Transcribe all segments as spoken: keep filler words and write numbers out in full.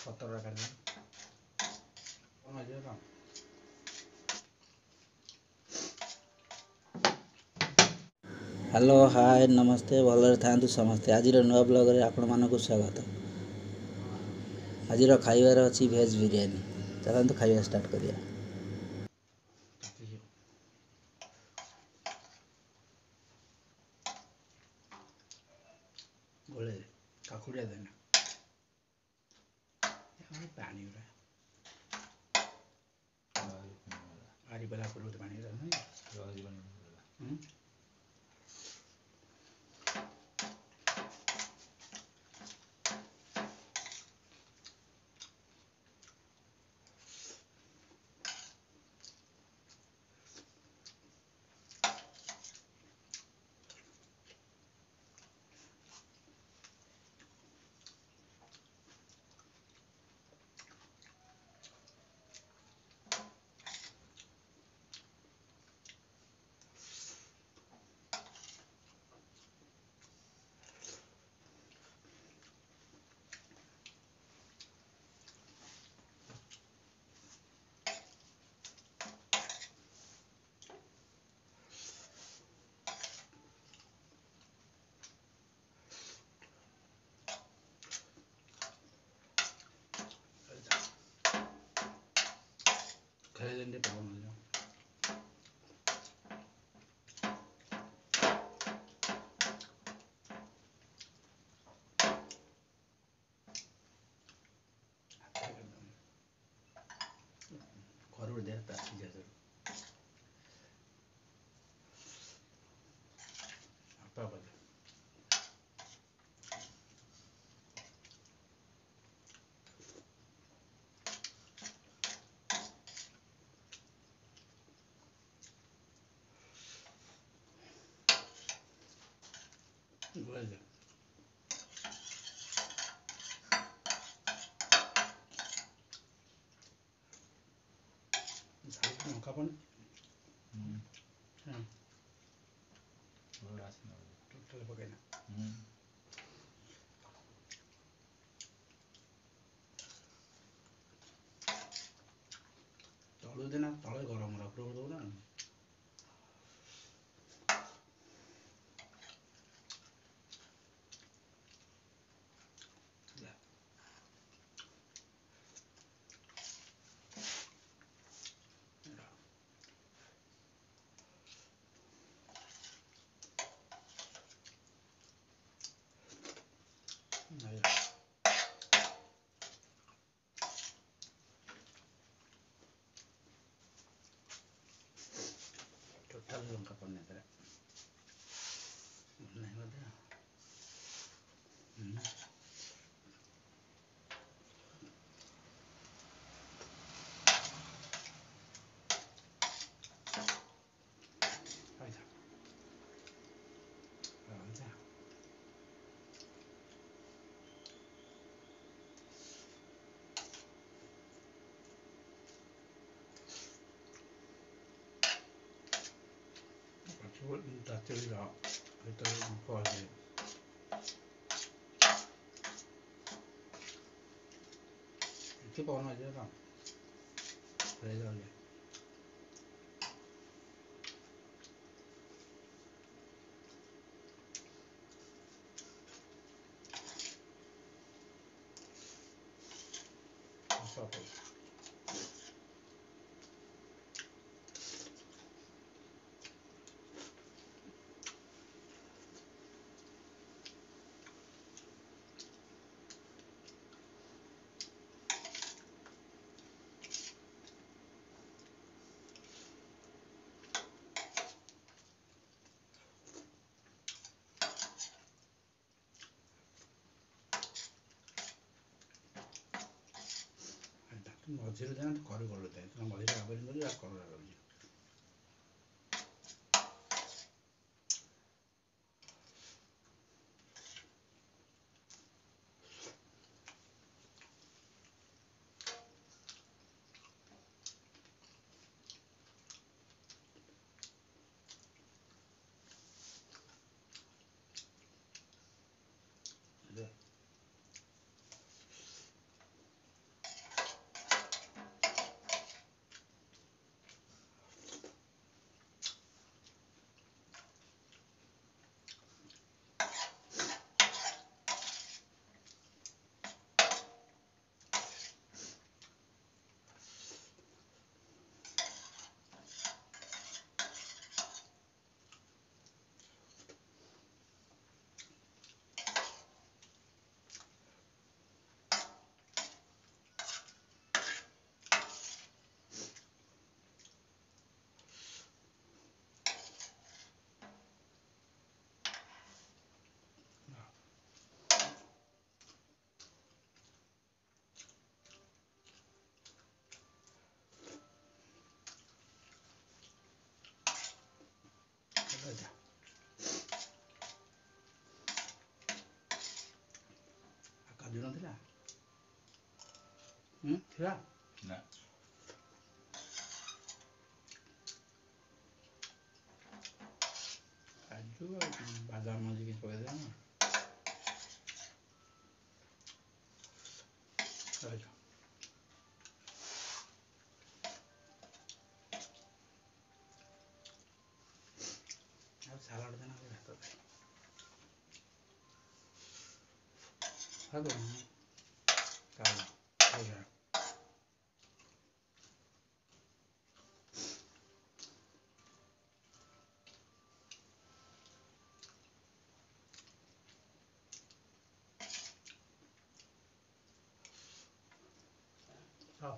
सत्तर काट्नु hello hi नमस्ते भलरे थांतु समस्ते आज नुआ ब्लॉग रे आपण मानक स्वागत। आज खाइबार अच्छी भेज बिरयानी चलते खाइबा स्टार्ट करिया। गोले काकुड़िया देना पानी आरी बेला पर पानी खाई देंगे पावन हो जाओ। घर दे आपा बोले बोले kapan? Hmm. Hmm. Beras no. Total pakai na. Hmm. Tolu dena, tolu garam ra pro do na. Total lengkapan ya tadi. Nah ada. Hmm. Aja. Aja. Coba minta cerita itu apa sih? Itu pawan aja kan? Belajar aja. Apa? मझिरे जान करू गर्नु त मझिरे आबेन गरी आ करू गर्नु ହୁଁ ଥିଲା ନା କାଜୁ ଆଉ ବାଦାମ ମଞ୍ଜି କିଛି ପକେଇଦେବା ନା ରହିଛ ଆଉ ସାଲାଡ଼ ଦେନା ଭାତ ଖାଇ ଭାତ କାଳ ଖାଇବା ଖାଅ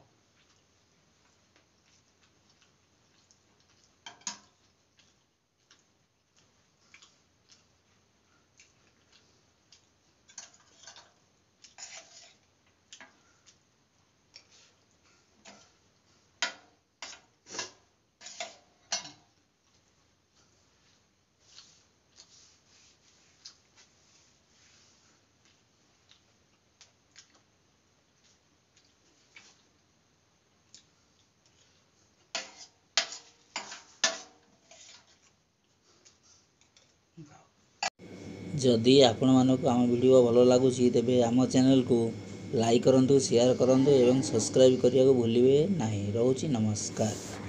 ଖାଅ जदि ଆପଣମାନଙ୍କୁ ଆମ ଭିଡ଼ିଓ ଭଲ ଲାଗୁଛି ତେବେ ଆମ ଚ୍ୟାନେଲକୁ ଲାଇକ୍ କରନ୍ତୁ, ସେୟାର କରନ୍ତୁ ଏବଂ ସବସ୍କ୍ରାଇବ୍ କରିବାକୁ ଭୁଲିବେ ନାହିଁ। ରହୁଛି, ନମସ୍କାର।